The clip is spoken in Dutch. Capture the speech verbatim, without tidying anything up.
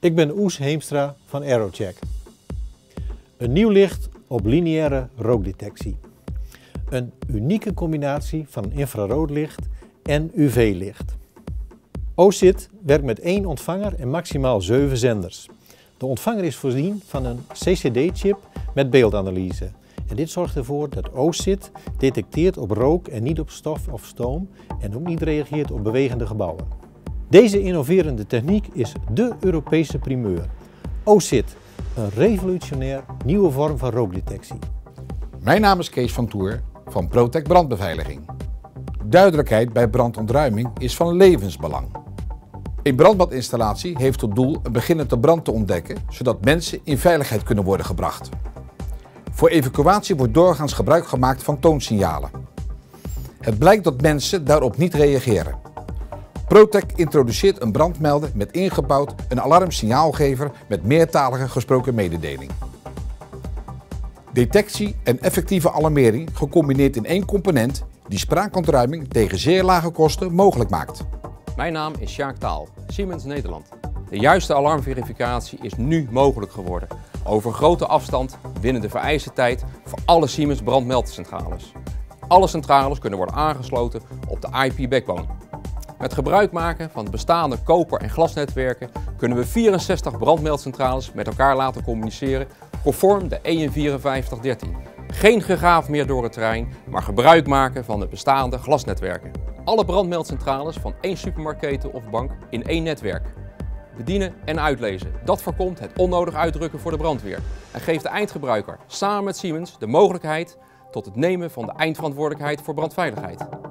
Ik ben Oes Heemstra van Aerocheck. Een nieuw licht op lineaire rookdetectie. Een unieke combinatie van infraroodlicht en U V-licht. OSIT werkt met één ontvanger en maximaal zeven zenders. De ontvanger is voorzien van een C C D-chip met beeldanalyse. En dit zorgt ervoor dat OSIT detecteert op rook en niet op stof of stoom en ook niet reageert op bewegende gebouwen. Deze innoverende techniek is dé Europese primeur. OSIT, een revolutionair nieuwe vorm van rookdetectie. Mijn naam is Kees van Toer van Protec Brandbeveiliging. Duidelijkheid bij brandontruiming is van levensbelang. Een brandmeldinstallatie heeft tot doel een beginnende brand te ontdekken, zodat mensen in veiligheid kunnen worden gebracht. Voor evacuatie wordt doorgaans gebruik gemaakt van toonsignalen. Het blijkt dat mensen daarop niet reageren. Protec introduceert een brandmelder met ingebouwd een alarmsignaalgever met meertalige gesproken mededeling. Detectie en effectieve alarmering gecombineerd in één component die spraakontruiming tegen zeer lage kosten mogelijk maakt. Mijn naam is Sjaak Taal, Siemens Nederland. De juiste alarmverificatie is nu mogelijk geworden. Over grote afstand binnen de vereiste tijd voor alle Siemens brandmeldcentrales. Alle centrales kunnen worden aangesloten op de I P backbone. Met gebruik maken van de bestaande koper- en glasnetwerken kunnen we vierenzestig brandmeldcentrales met elkaar laten communiceren conform de E N vierenvijftig dertien. Geen gegaaf meer door het terrein, maar gebruik maken van de bestaande glasnetwerken. Alle brandmeldcentrales van één supermarktketen of bank in één netwerk. Bedienen en uitlezen. Dat voorkomt het onnodig uitdrukken voor de brandweer en geeft de eindgebruiker samen met Siemens de mogelijkheid tot het nemen van de eindverantwoordelijkheid voor brandveiligheid.